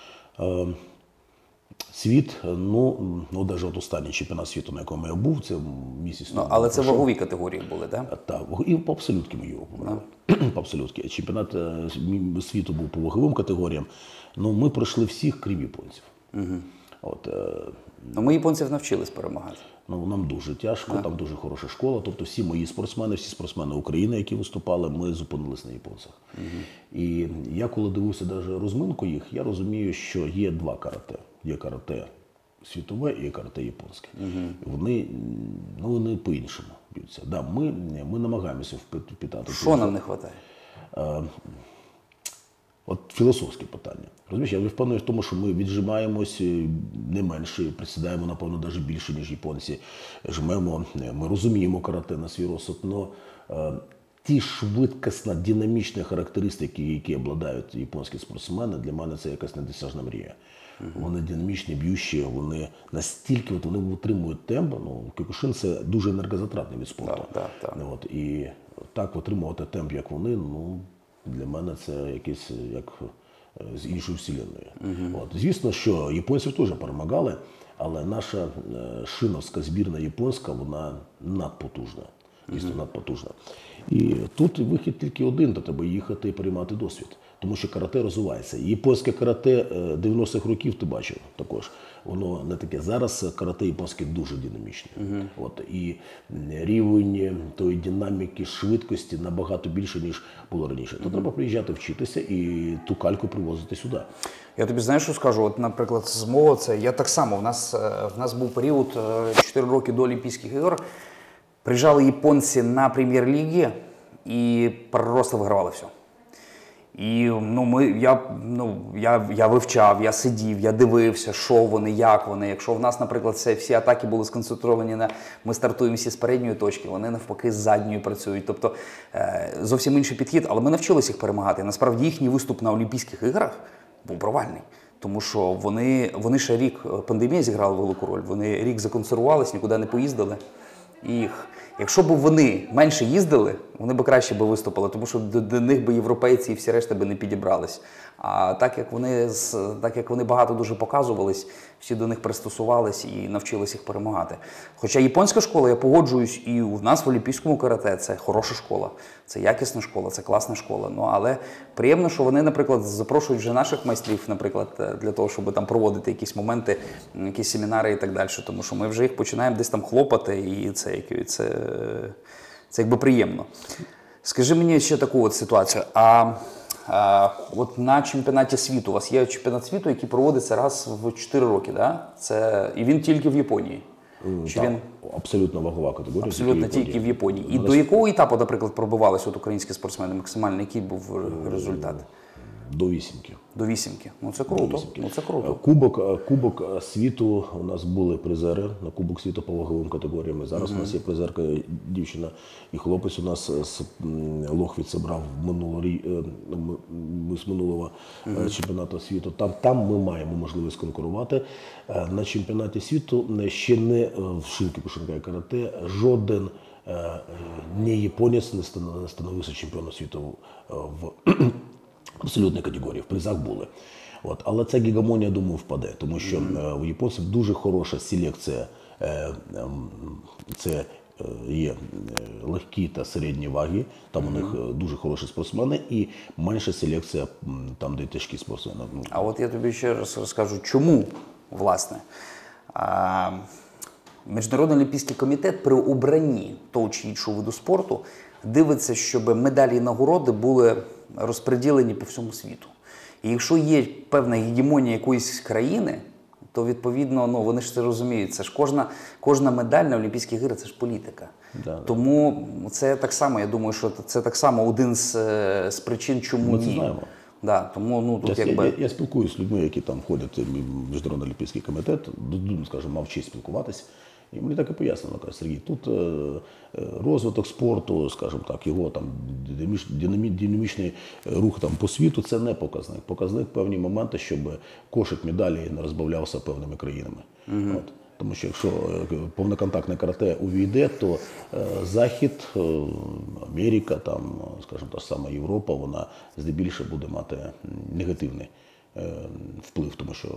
Світ, ну, ну навіть от останній чемпіонат світу, на якому я був, це місяць. Ну, але це вагові категорії були, так? Так, і по абсолютки ми Європу брали. По абсолютки. Чемпіонат світу був по ваговим категоріям. Ну, ми пройшли всіх, крім японців. Угу. От, ну, ми японців навчились перемагати. Ну, нам дуже тяжко, а? Там дуже хороша школа. Тобто всі мої спортсмени, всі спортсмени України, які виступали, ми зупинились на японцях. Угу. І я коли дивився навіть розминку їх, я розумію, що є два карате. Є карате світове і є карате японське. Угу. Вони, ну, вони по-іншому б'ються. Да, ми, ми намагаємося впитати. Що нам не вистачає? А, от філософське питання. Розумієш, я впевнений в тому, що ми віджимаємось не менше, присідаємо, напевно, навіть більше, ніж японці. Жмемо, ми розуміємо карате на свій розсуд, але ті швидкісно динамічні характеристики, які обладають японські спортсмени, для мене це якась недосяжна мрія. Uh-huh. Вони динамічні, б'ющі, вони настільки, от вони витримують темп. Ну, Кіокушин – це дуже енергозатратний від спорту. Да, да, да. От, і так витримувати темп, як вони, ну, для мене це якесь як з іншої вселенної. Uh-huh. От, звісно, що японців теж перемагали, але наша шиновська збірна японська, вона надпотужна. Дійсно uh-huh. надпотужна. І тут вихід тільки один, то треба їхати і приймати досвід. Тому що карате розвивається. Японське карате дев'яностих років ти бачив також. Воно не таке. Зараз карате японське дуже динамічне. Uh-huh. От, і рівень тої динаміки, швидкості набагато більше, ніж було раніше. То uh-huh. треба приїжджати вчитися і ту кальку привозити сюди. Я тобі, знаєш, що скажу? От, наприклад, з мого це, я так само, в нас, в нас був період чотири роки до Олімпійських ігор. Приїжджали японці на прем'єр-лігі і просто вигравали все. І ну, ми, я, ну, я, я вивчав, я сидів, я дивився, що вони, як вони. Якщо в нас, наприклад, все, всі атаки були сконцентровані на ми стартуємо всі з передньої точки, вони навпаки з задньої працюють. Тобто е, зовсім інший підхід, але ми навчилися їх перемагати. Насправді їхній виступ на Олімпійських іграх був провальний. Тому що вони, вони ще рік, пандемія зіграла велику роль, вони рік законсервувалися, нікуди не поїздили. І їх. Якщо б вони менше їздили, вони б краще б виступили, тому що до, до них би європейці і всі решта би не підібрались. А так як вони, так як вони багато дуже показувались, всі до них пристосувались і навчились їх перемагати. Хоча японська школа, я погоджуюсь, і у нас в олімпійському карате це хороша школа, це якісна школа, це класна школа. Ну, але приємно, що вони, наприклад, запрошують вже наших майстрів, наприклад, для того, щоб там проводити якісь моменти, якісь семінари і так далі. Тому що ми вже їх починаємо десь там хлопати, і це, це, це якби приємно. Скажи мені ще таку от ситуацію. А А, от на чемпіонаті світу, у вас є чемпіонат світу, який проводиться раз в чотири роки, да? Це, і він тільки в Японії? Чи так, він... абсолютно вагова категорія. Абсолютно тільки, тільки в Японії. І до якого етапу, наприклад, пробивалися от українські спортсмени максимально? Який був результат? До вісімки. До вісімки. Ну це круто. Ну, це круто. Кубок, кубок світу, у нас були призери на Кубок світу по ваговим категоріям. Зараз uh-huh. у нас є призерка дівчина і хлопець у нас з Лохвіце брав минулий, з минулого uh-huh. чемпіонату світу. Там, там ми маємо можливість конкурувати. На чемпіонаті світу ще не в шинки Кушинкай карате жоден не японець не становився чемпіоном світу в абсолютній категорії, в призах були. От. Але ця гегемонія, думаю, впаде, тому що mm-hmm. у японців дуже хороша селекція. Це є легкі та середні ваги, там mm-hmm. у них дуже хороші спортсмени і менша селекція там, де тяжкі спортсмени. А от я тобі ще раз розкажу, чому, власне, а, Міжнародний олімпійський комітет при обранні того чи іншого виду спорту дивиться, щоб медалі і нагороди були розподілені по всьому світу. І якщо є певна гегемонія якоїсь країни, то відповідно, ну вони ж це розуміють. Це ж кожна, кожна медаль на Олімпійських іграх – це ж політика. Да, Тому це так само, я думаю, що це так само один з, з причин, чому Ми ні. це знаємо. Да, тому, ну, тут, Я, якби... я, я спілкуюся з людьми, які там входять в Міжнародний олімпійський комітет, скажімо, мав честь спілкуватись. І мені так і пояснили, каже, Сергій, тут е, е, розвиток спорту, скажімо так, його там динамі, динамічний рух там по світу – це не показник. Показник певні моменти, щоб кошик медалі не розбавлявся певними країнами. Mm-hmm. От. Тому що якщо повноконтактне карате увійде, то е, Захід, е, Америка, там, скажімо, та ж сама Європа, вона здебільше буде мати негативний е, вплив, тому що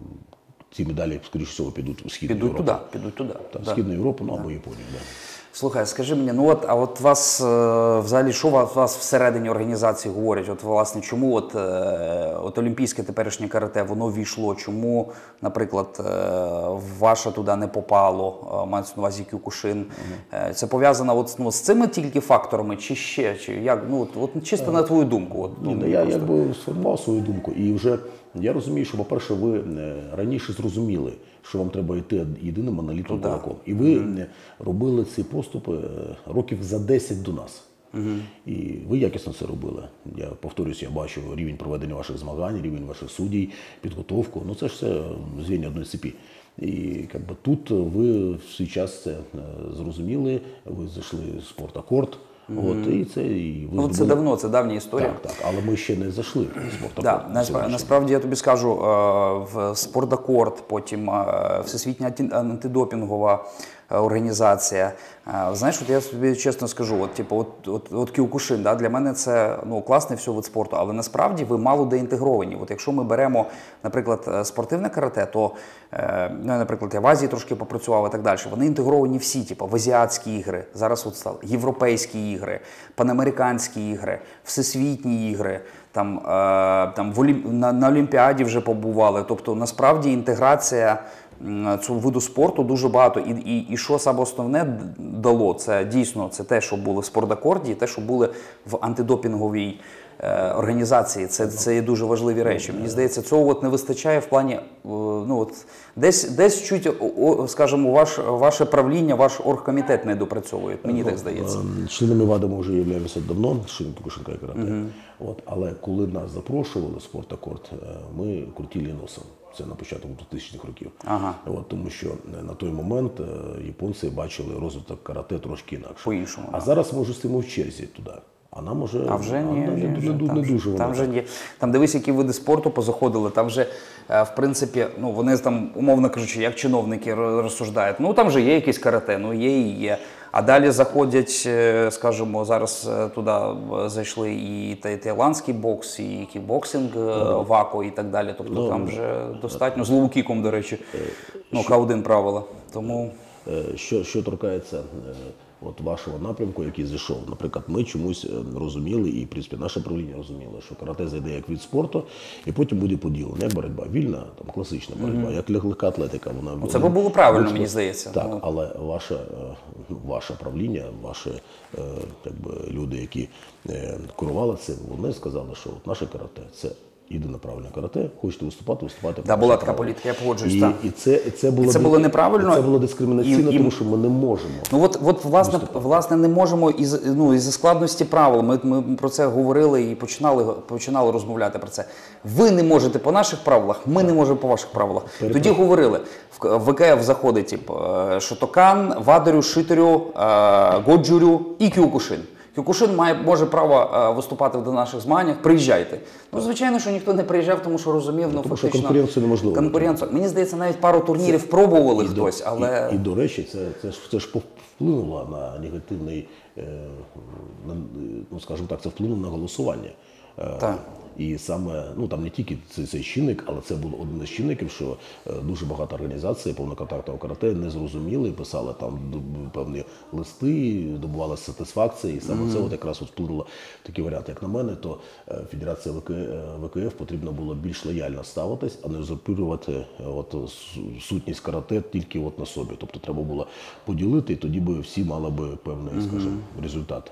ці медалі, скоріше всього, підуть у Східну підуть Європу. Туди, підуть туди. Так, да. Східну Європу, ну да. або Японію. Да. Слухай, скажи мені, ну от, а от вас, е, взагалі, що вас, вас всередині організації говорять? От, власне, чому от, е, от олімпійське теперішнє карате, воно ввійшло? Чому, наприклад, е, ваше туди не попало, е, мається на увазі Кюкушин? Угу. Е, це пов'язано от, ну, з цими тільки факторами, чи ще? Чи як? Ну, от, от чисто на твою думку. От, Ні, ну, я просто... якби сформував свою думку. І вже я розумію, що, по-перше, ви раніше зрозуміли, що вам треба йти єдиним монолітним Ну, кулаком. І ви mm-hmm. робили ці поступи років за десять до нас. Mm-hmm. І ви якісно це робили. Я повторюсь, я бачу рівень проведення ваших змагань, рівень ваших суддів, підготовку. Ну це ж все звіння одної цепі. І якби, тут ви в свій час це зрозуміли, ви зайшли в спортакорд. Mm-hmm. От, і це, і ви ну, це здобули... давно, це давня історія. Так, так, але ми ще не зайшли в спортакорд. Да, насправді, насправді, я тобі скажу, в спортакорд, потім Всесвітня антидопінгова організація. Знаєш, от я тобі чесно скажу, от, типу, от, от, от Кюкушин, да, для мене це ну, класний все вид спорту, але насправді ви мало де інтегровані. От якщо ми беремо, наприклад, спортивне карате, то, ну, наприклад, я в Азії трошки попрацював і так далі, вони інтегровані всі, типу, в азіатські ігри, зараз от стали, європейські ігри, панамериканські ігри, всесвітні ігри, там, е, там в Олімп... на, на Олімпіаді вже побували. Тобто, насправді, інтеграція цього виду спорту дуже багато. І, і, і що саме основне дало, це дійсно це те, що були в спортакорді, і те, що були в антидопінговій е, організації. Це, це є дуже важливі речі. Мені здається, цього от не вистачає в плані, е, ну от, десь, десь чуть, о, скажімо, ваш, ваше правління, ваш оргкомітет не допрацьовує. Мені так здається. Членами ВАДА ми вже являємося давно, члени Кюкушинка і карате. Uh-huh. От, але коли нас запрошували в спортакорд, ми крутили носом. Це на початку двохтисячних років. Ага. От, тому що на той момент японці бачили розвиток карате трошки інакше. По-іншому. А да. зараз ми вже стоїмо в черзі туди. А нам уже, а вже ні, а, ні, не, вже, не, там, не дуже там вже є. Там дивись, які види спорту позаходили, там вже, в принципі, ну вони там, умовно кажучи, як чиновники розсуждають, ну там вже є якесь карате, ну є і є. А далі заходять, скажімо, зараз туди зайшли і таїландський бокс, і кікбоксинг, mm. вако і так далі. Тобто mm. там вже достатньо, з лоу-кіком, до речі, ну, Ка один правила. Тому... Що, що торкається от вашого напрямку, який зайшов, наприклад, ми чомусь розуміли, і, в принципі, наше правління розуміло, що карате зайде як від спорту, і потім буде поділено, як боротьба вільна, там, класична боротьба, mm-hmm. як легка атлетика. Вона, ну, це би було правильно, вона, мені здається. Так, ну... але ваше, ваше правління, ваші якби, люди, які курували це, вони сказали, що от наше карате – це єдине правильне карате, хочете виступати, виступати. Да, була така політика, я погоджуюсь. І, так. і, це, і це було, і це було неправильно. І це було дискримінаційно, і, і, тому що ми не можемо. Ну от, от власне, власне, не можемо із, ну, із складності правил. Ми, ми про це говорили і починали, починали розмовляти про це. Ви не можете по наших правилах, ми не можемо по ваших правилах. Перепро... Тоді говорили, в ВКФ заходить тип, Шотокан, Вадарю, Шитарю, Годжурю і Кюкушин. Кюкушин має, може право е, виступати в наших змаганнях, приїжджайте. Ну, звичайно, що ніхто не приїжджав, тому що розумів, ну, тому фактично... що конкуренцію неможливо. Конкуренцію. Мені здається, навіть пару турнірів це... пробували і хтось, до... але... І, і, до речі, це, це, ж, це ж вплинуло на негативний, е, на, ну, скажімо так, це вплинуло на голосування. Е, так. І саме, ну там не тільки цей, цей чинник, але це був один із чинників, що е, дуже багато організацій повноконтактного карате не зрозуміли, писали там певні листи, добували сатисфакції, і саме mm-hmm. це от якраз от вплинуло такий варіант. Як на мене, то е, Федерація ВК, ВКФ потрібно було більш лояльно ставитись, а не узурпувати е, от, сутність карате тільки от на собі. Тобто треба було поділити, і тоді би всі мали би певний, mm-hmm. скажімо, результат.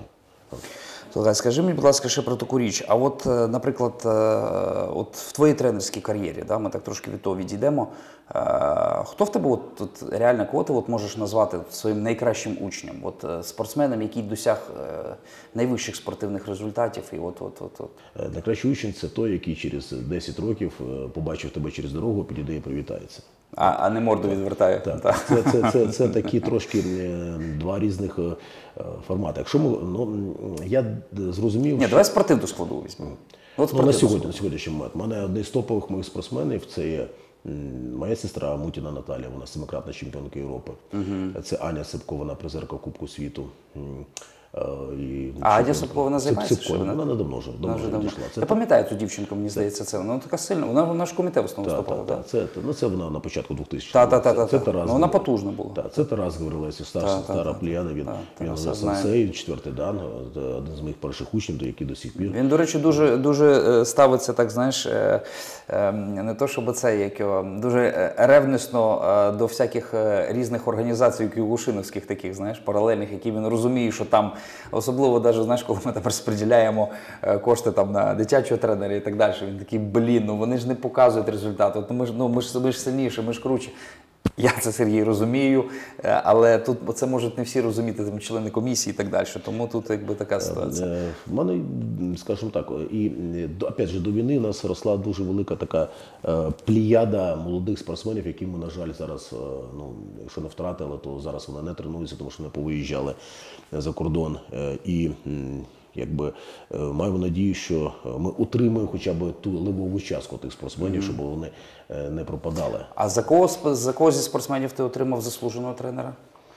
Слухай, скажи мені, будь ласка, ще про таку річ. А от, е, наприклад, е, от в твоїй тренерській кар'єрі, да, ми так трошки від того відійдемо, е, хто в тебе от, от, реально, кого ти от можеш назвати своїм найкращим учнем? От, е, спортсменом, який досяг е, найвищих спортивних результатів? І от, от, от, от. Е, Найкращий учень – це той, який через десять років е, побачив тебе через дорогу, підійде і привітається. А, а не морду відвертає. Так, Так. це, це, це, це такі трошки е, два різних е, формати. Якщо ми, ну, я зрозумів, Ні, що... давай спортивну складову візьмемо. От Ну, на спортивну сьогодні, складову. на сьогоднішній момент. У мене один з топових моїх спортсменів – це є м, моя сестра Мутіна Наталія, вона семикратна чемпіонка Європи. Uh-huh. Це Аня Сипко, вона призерка Кубку світу. М, е, І, А Аня Сипко, вона займається? Сипко, Чи вона, вона- вона давно вже, давно вже давно. дійшла. Це Я пам'ятаю цю дівчинку, мені здається, це. Вона така сильна. Вона, вона ж комітет в основному та, виступала, та, так? та, це, ну, це вона на початку двохтисячних. Та, та, та, та, Це та. Тарас. Ну, вона Гаврилець. потужна була. Так, це Тарас Гаврилець, старша, Та, та, стара та, плеяда, він, та, та, він все вже знаю. сенсей, четвертий дан, один з моїх перших учнів, до яких до сих пір. Він, до речі, дуже, дуже е, ставиться, так, знаєш, е, е, не то, щоб це, як його, дуже е, ревнісно е, до всяких е, різних організацій кіошиновських таких, знаєш, паралельних, які він розуміє, що там, особливо, навіть, знаєш, коли ми там розподіляємо е, кошти там на дитячого тренера і так далі, він такий, блін, ну вони ж не показують результат, от, ну, ми ж, ну, ми ж, ми ж сильніші, ми ж круче. Я це, Сергій, розумію, е, але тут це можуть не всі розуміти, там, члени комісії і так далі, тому тут якби така ситуація. Е, В мене, скажімо так, і до- опять же, до війни у нас росла дуже велика така е, плеяда молодих спортсменів, які ми, на жаль, зараз, е, ну, якщо не втратили, то зараз вони не тренуються, тому що не повиїжджали за кордон. Е, І м, якби е, маю надію, що ми утримуємо хоча б ту ливову частку тих спортсменів, щоб вони е, не пропадали. А за кого, сп- за кого зі спортсменів ти отримав заслуженого тренера?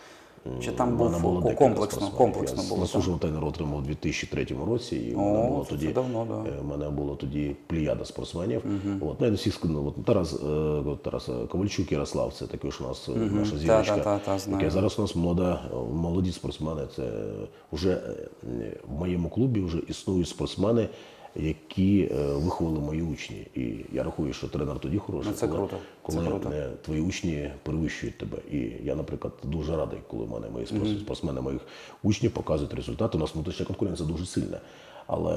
Чи там У мене було був декілька комплексно, спортсменів. комплексно Я було? так? заслуженого тренера отримав у дві тисячі третьому році, і в О, мене було це тоді давно, да. е, в мене було тоді плеяда спортсменів. От, ну, я не всіх сказав, от Тарас, е, от Тарас Ковальчук Ярослав, це також у нас е, наша зірочка. та, та, та, знаю. Таке. Зараз у нас молода, молоді спортсмени. Це вже е, в моєму клубі вже існують спортсмени, які е, виховали мої учні. І я рахую, що тренер тоді хороший, Ну, це коли, круто, це коли круто. е, твої учні перевищують тебе. І я, наприклад, дуже радий, коли в мене мої спортсмени, спортсмени моїх учнів показують результати. У нас внутрішня конкуренція дуже сильна. Але,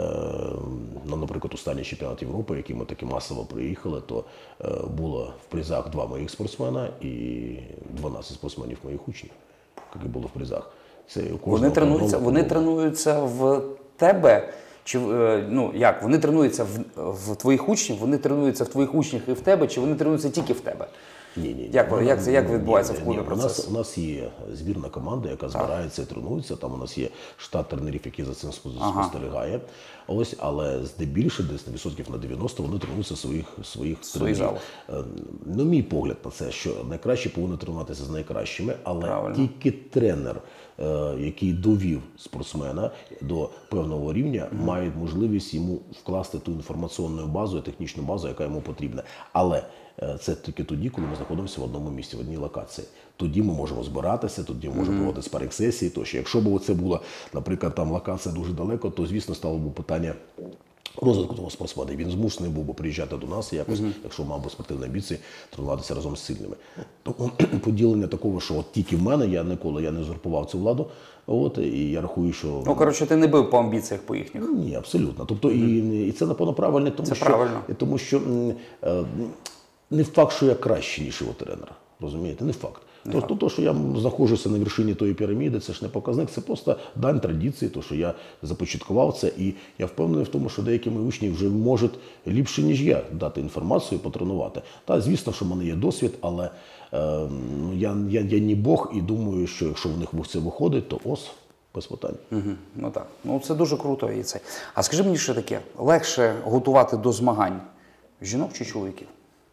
ну, наприклад, останній чемпіонат Європи, який ми таки масово приїхали, то е, було в призах два моїх спортсмена і дванадцять спортсменів моїх учнів, які було в призах. Це у кожного Вони тренуються, тренера вони було. тренуються в тебе. Чи е, ну як вони тренуються в, в твоїх учнів? Вони тренуються в твоїх учнях і в тебе, чи вони тренуються тільки в тебе? Ні, ні, ні. Як, Вона- як, це- як ні, відбувається ні, в клубі ні. У нас, процес? у нас є збірна команда, яка збирається і тренується. Там у нас є штат тренерів, який за цим спо- спостерігає. Ось, але здебільше, десь на відсотків на дев'яносто, вони тренуються в своїх, своїх Своїх тренерів. Е, Ну, мій погляд на це, що найкраще повинні тренуватися з найкращими, але Правильно. тільки тренер, е, який довів спортсмена до певного рівня, має можливість йому вкласти ту інформаційну базу, технічну базу, яка йому потрібна. Але е, це тільки тоді, коли ми знаходимося в одному місці, в одній локації. Тоді ми можемо збиратися, тоді ми можемо проводити спаринг-сесії. Тощо, якщо б це була, наприклад, там локація дуже далеко, то, звісно, стало б питання розвитку того спортсмена. Він змушений був би приїжджати до нас якось, якщо мав би спортивні амбіції, тренуватися разом з сильними. Тому поділення такого, що от тільки в мене, я ніколи я не узурпував цю владу. От, і я рахую, що Ну коротше, ти не бив по амбіціях по їхніх. ні, абсолютно. Тобто, і, і це, напевно, правильно, тому Це що, правильно. тому що м, е, не факт, що я краще, ніж його тренера. Розумієте? Не факт. То, то, то, що я знаходжуся на вершині тої піраміди, це ж не показник, це просто дань традиції, то, що я започаткував це. І я впевнений в тому, що деякі мої учні вже можуть ліпше, ніж я, дати інформацію, потренувати. Та, звісно, що в мене є досвід, але е, ну, я, я, я не Бог і думаю, що якщо в них це виходить, то ось, без питань. Угу. Ну так. Ну це дуже круто. І це. А скажи мені ще таке: легше готувати до змагань жінок чи чоловіків?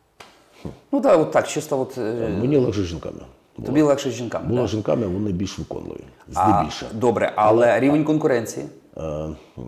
Ну так, от так, чисто от. е, Мені легше з жінками. Тобі легше з жінками. Було да? жінками, вони більш виконливі, А, здебільше. добре, але рівень конкуренції? Е, м, е,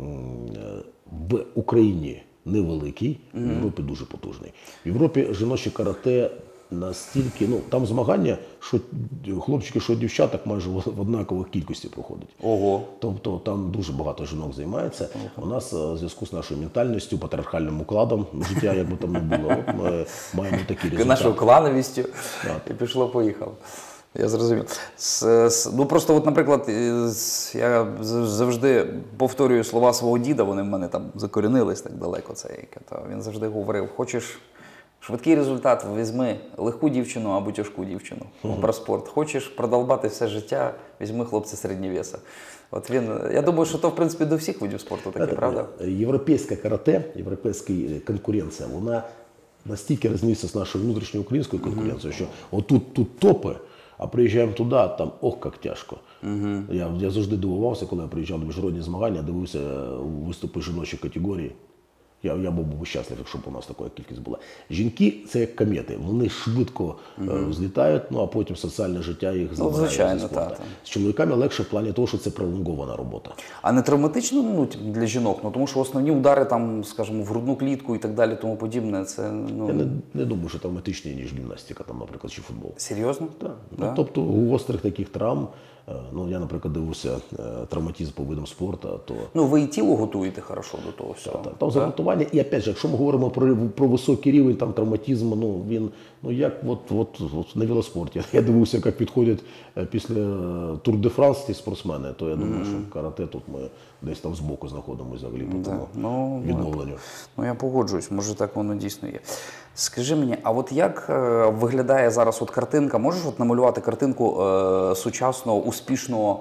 В Україні невеликий, в Європі дуже потужний. В Європі жіноче карате настільки, ну там змагання, що хлопчики, що дівчаток майже в однакових кількості проходять. Ого. Тобто там дуже багато жінок займається. У нас е, в зв'язку з нашою ментальністю, патріархальним укладом життя, як би там не було, от ми маємо такі результати. Нашою клановістю. І пішло-поїхало. Я зрозумів. С, с, ну просто, от, наприклад, з- я з- завжди повторюю слова свого діда, вони в мене там закорінились так далеко. Це, яке, то він завжди говорив: хочеш швидкий результат, візьми легку дівчину або тяжку дівчину. Uh-huh. Про спорт. Хочеш продовбати все життя, візьми хлопця середньовеса. От він, я думаю, що то, в принципі, до всіх видів спорту таке, Знаєте, правда? Європейське карате, європейська конкуренція, вона настільки різниця з нашою внутрішньою українською конкуренцією, що отут тут топи, а приїжджаємо туди, а там ох, як тяжко. Uh-huh. Я, я завжди дивувався, коли я приїжджав на міжнародні змагання, дивився виступи жіночої категорії. Я, я був би щасливий, якщо б у нас така кількість була. Жінки – це як комети. Вони швидко uh-huh. взлітають, ну а потім соціальне життя їх забирає. Ну, звичайно, так. З чоловіками легше в плані того, що це пролонгована робота. А не травматично, ну, для жінок? Ну, тому що основні удари, там, скажімо, в грудну клітку і так далі, тому подібне, це, ну... Я не, не думаю, що травматичні, ніж гімнастика, там, наприклад, чи футбол. Серйозно? Так. Да? Ну, тобто у гострих таких травм, ну, я, наприклад, дивився травматизм по видам спорту, то... Ну, ви і тіло готуєте хорошо до того всього. Так, там заготування, і опять же, якщо ми говоримо про, про високий рівень там, травматизму, ну, він, ну, як от, от, от на велоспорті. Я дивився, як підходять після Тур де Франс ті спортсмени, то я думаю, mm-hmm. що карате тут ми десь там збоку знаходимося взагалі по тому ну, відновленню. Ну, я погоджуюсь, може так воно дійсно є. Скажи мені, а от як е, виглядає зараз от картинка, можеш от намалювати картинку е, сучасного, успішного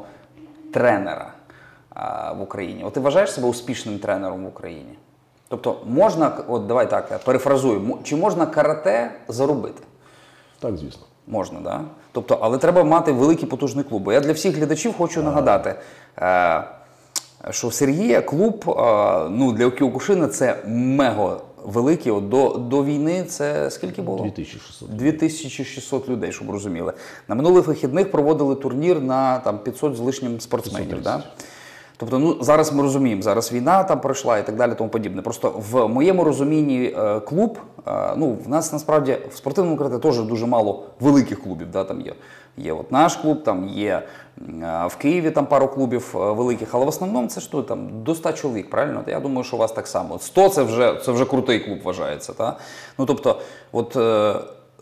тренера е, в Україні? От ти вважаєш себе успішним тренером в Україні? Тобто можна, от давай так, я перефразую, чи можна карате заробити? Так, звісно. Можна, так? Да? Тобто, але треба мати великий потужний клуб. Бо я для всіх глядачів хочу а... нагадати, е, що в Сергія клуб, е, ну, для Кіокушина це мега великий. От до, до війни це скільки було? дві тисячі шістсот. дві тисячі шістсот людей, щоб розуміли. На минулих вихідних проводили турнір на там, п'ятсот з лишнім спортсменів. Да? Тобто, ну, зараз ми розуміємо, зараз війна там пройшла і так далі, тому подібне. Просто в моєму розумінні е, клуб, е, ну, в нас насправді в спортивному карате теж дуже мало великих клубів, да, там є. Є от наш клуб, там є е, в Києві там пару клубів е, великих, але в основному це ж то, там до ста чоловік, правильно? Я думаю, що у вас так само. сто це вже, це вже крутий клуб вважається, та? Ну, тобто, от... Е,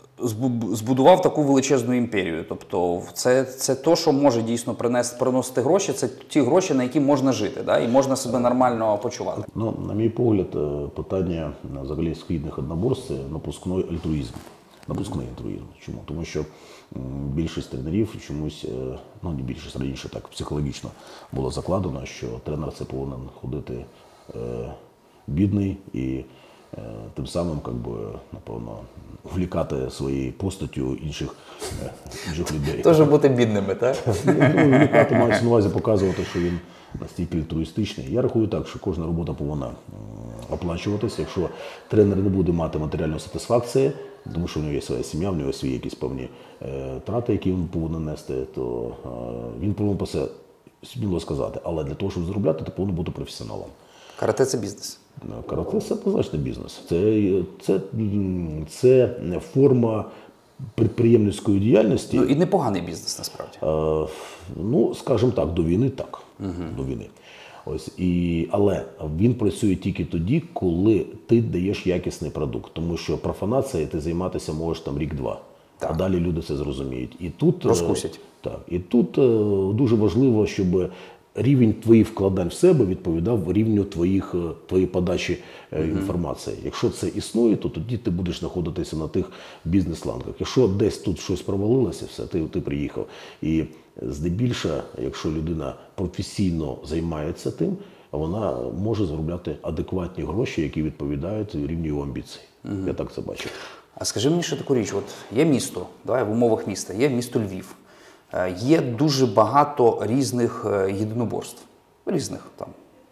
збудував таку величезну імперію. Тобто це, це то, що може дійсно принести, приносити гроші, це ті гроші, на які можна жити, да? І можна себе нормально почувати. Ну, на мій погляд, питання взагалі східних одноборств – це напускний альтруїзм. Напускний альтруїзм. Чому? Тому що більшість тренерів чомусь, ну не більшість, раніше так психологічно було закладено, що тренер це повинен ходити е, бідний і тим самим, как би, напевно, влікати своєю постаттю інших, інших людей. Теж бути бідними, так? Ну, влікати мається на увазі показувати, що він настільки альтруїстичний. Я рахую так, що кожна робота повинна оплачуватися. Якщо тренер не буде мати матеріальної сатисфакції, тому що в нього є своя сім'я, в нього свої якісь певні е, трати, які він повинен нести, то е, він повинен про це сміло сказати. Але для того, щоб заробляти, ти повинен бути професіоналом. Карате – це бізнес. Карате – це однозначно бізнес. Це, це, це форма підприємницької діяльності. Ну і непоганий бізнес, насправді. Е, ну, скажімо так, до війни так. Угу. До війни. Ось, і, але він працює тільки тоді, коли ти даєш якісний продукт. Тому що профанацією ти займатися можеш там рік-два. А далі люди це зрозуміють. І тут, розкусять. Так, і тут е, дуже важливо, щоб рівень твоїх вкладань в себе відповідав рівню твоїх, твоєї подачі е, інформації. Якщо це існує, то тоді ти будеш знаходитися на тих бізнес-ланках. Якщо десь тут щось провалилося, все, ти, ти приїхав. І здебільше, якщо людина професійно займається тим, вона може заробляти адекватні гроші, які відповідають рівню його амбіцій. Угу. Я так це бачу. А скажи мені ще таку річ, от є місто, давай в умовах міста, є місто Львів. Є дуже багато різних єдиноборств, різних там.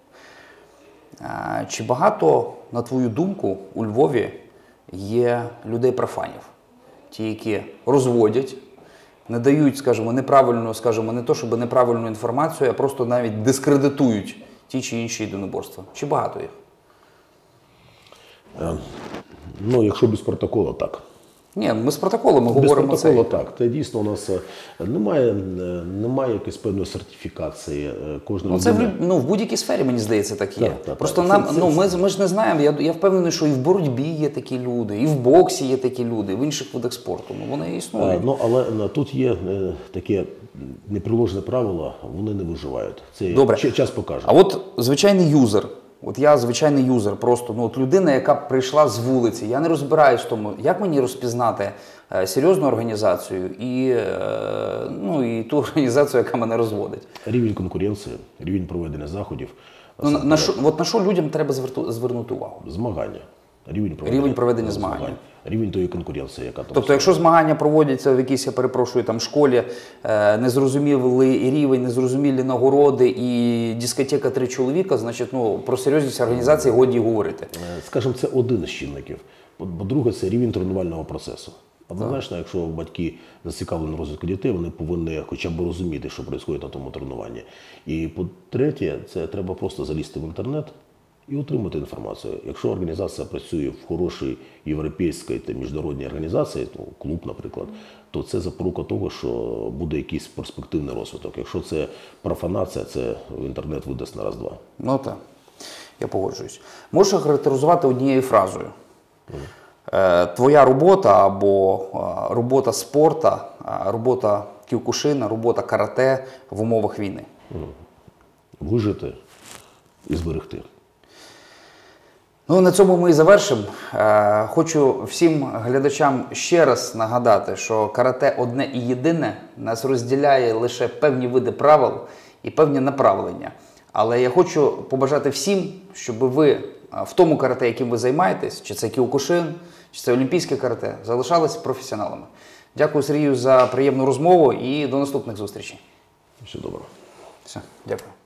Чи багато, на твою думку, у Львові є людей-профанів? Ті, які розводять, не дають, скажімо, неправильну, скажімо, не то, щоб неправильну інформацію, а просто навіть дискредитують ті чи інші єдиноборства. Чи багато їх? Е, ну, якщо без протоколу, так. Ні, ми з протоколу, ми Без говоримо це. протоколу так. Це дійсно у нас е, немає, е, немає якоїсь певної сертифікації. Е, Кожна Ну, це в, людина- лю- ну, в будь-якій сфері, мені здається, так є. Так, так, Просто так. нам, Це- це- ну, ми, ми ж не знаємо, я, я впевнений, що і в боротьбі є такі люди, і в боксі є такі люди, і в інших видах спорту. Ну, вони існують. Е, Ну, але е, тут є е, таке неприложне правило, вони не виживають. Це Добре. ч- час покаже. А от звичайний юзер, от я звичайний юзер, просто ну, от людина, яка прийшла з вулиці, я не розбираюсь в тому, як мені розпізнати е, серйозну організацію і, е, ну, і ту організацію, яка мене розводить. Рівень конкуренції, рівень проведення заходів, Ну, на, на, що, от на що людям треба зверту, звернути увагу? змагання, рівень проведення, Рівень проведення змагань. рівень тої конкуренції, яка там. Тобто, якщо змагання проводяться в якійсь, я перепрошую, там школі, е, незрозумілий рівень, незрозумілі нагороди і дискотека три чоловіка, значить, ну, про серйозність організації годі й говорити. Е, Скажімо, це один з чинників. По- По-друге, це рівень тренувального процесу. Однозначно, якщо батьки зацікавлені в розвитку дітей, вони повинні хоча б розуміти, що відбувається на тому тренуванні. І по-третє, це треба просто залізти в інтернет і отримати інформацію. Якщо організація працює в хорошій європейській та міжнародній організації, ну, клуб, наприклад, то це запорука того, що буде якийсь перспективний розвиток. Якщо це профанація, це інтернет видасть на раз-два. Ну так, я погоджуюсь. Можеш охарактеризувати однією фразою. Е, Твоя робота або е, робота спорта, е, робота кіокушина, робота карате в умовах війни. Вижити і зберегти. Ну, на цьому ми і завершимо. Е, Хочу всім глядачам ще раз нагадати, що карате одне і єдине, нас розділяє лише певні види правил і певні направлення. Але я хочу побажати всім, щоб ви е, в тому карате, яким ви займаєтесь, чи це кіокушин, чи це олімпійське карате, залишались професіоналами. Дякую, Сергію, за приємну розмову і до наступних зустрічей. Все добре. Все, дякую.